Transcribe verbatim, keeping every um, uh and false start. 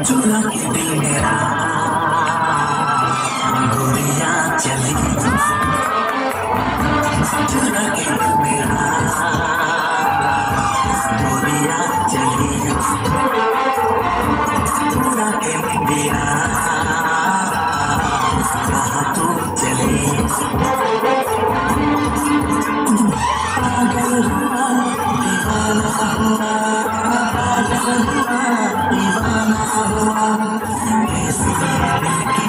चुरा के दिल मेरा गोरियां चली, चुरा के दिल मेरा गोरियां चली, चुरा के दिया कहाँ तू चली। पागल हुआ दीवाना हुआ, पागल हुआ दीवाना हुआ, कैसी